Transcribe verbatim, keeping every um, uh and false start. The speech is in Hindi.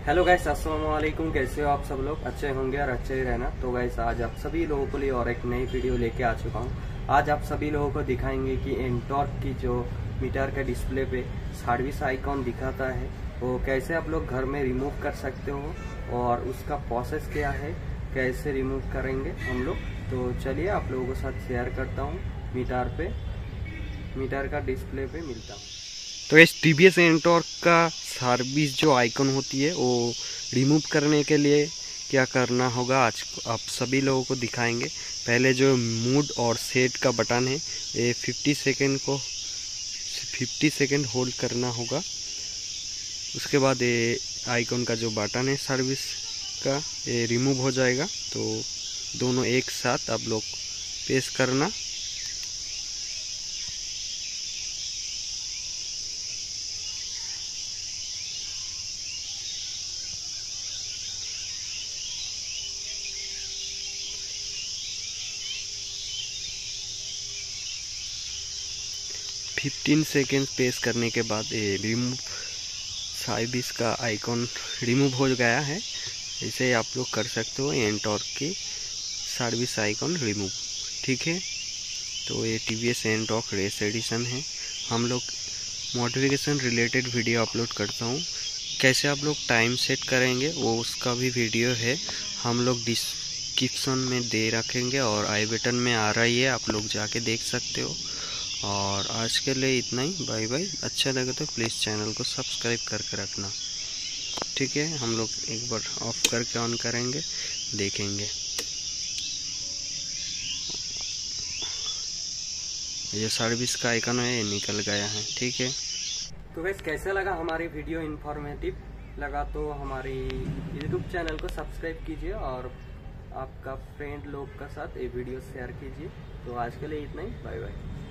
हेलो गाइस, अस्सलाम वालेकुम। कैसे हो आप सब लोग? अच्छे होंगे और अच्छे ही रहना। तो गाइस आज आप सभी लोगों के लिए और एक नई वीडियो लेके आ चुका हूँ। आज आप सभी लोगों को दिखाएंगे कि एंटॉर्क की जो मीटर का डिस्प्ले पे सर्विस आइकॉन दिखाता है वो कैसे आप लोग घर में रिमूव कर सकते हो और उसका प्रोसेस क्या है, कैसे रिमूव करेंगे हम लोग। तो चलिए आप लोगों के साथ शेयर करता हूँ। मीटर पे मीटर का डिस्प्ले पे मिलता हूँ। तो इस टीवीएस एंटॉर्क का सर्विस जो आइकन होती है वो रिमूव करने के लिए क्या करना होगा आज आप सभी लोगों को दिखाएंगे। पहले जो मूड और सेट का बटन है ये पचास सेकंड को पचास सेकंड होल्ड करना होगा। उसके बाद ये आइकन का जो बटन है सर्विस का ये रिमूव हो जाएगा। तो दोनों एक साथ आप लोग प्रेस करना। पंद्रह सेकेंड प्रेस करने के बाद ये रिमूव सर्विस का आइकॉन रिमूव हो गया है। इसे आप लोग कर सकते हो एंटॉर्क की सर्विस आइकॉन रिमूव। ठीक है, तो ये टीवीएस एंटॉर्क रेस एडिशन है। हम लोग मॉडिफिकेशन रिलेटेड वीडियो अपलोड करता हूँ। कैसे आप लोग टाइम सेट करेंगे वो उसका भी वीडियो है, हम लोग डिस्क्रिप्शन में दे रखेंगे और आई बटन में आ रही है, आप लोग जाके देख सकते हो। और आज के लिए इतना ही। Bye bye. अच्छा लगे तो प्लीज़ चैनल को सब्सक्राइब करके रखना। ठीक है, हम लोग एक बार ऑफ करके ऑन करेंगे, देखेंगे। ये सर्विस का आइकन है, ये निकल गया है। ठीक है, तो वैसे कैसे लगा हमारी वीडियो? इन्फॉर्मेटिव लगा तो हमारी यूट्यूब चैनल को सब्सक्राइब कीजिए और आपका फ्रेंड लोग का साथ ये वीडियो शेयर कीजिए। तो आज के लिए इतना ही। Bye bye.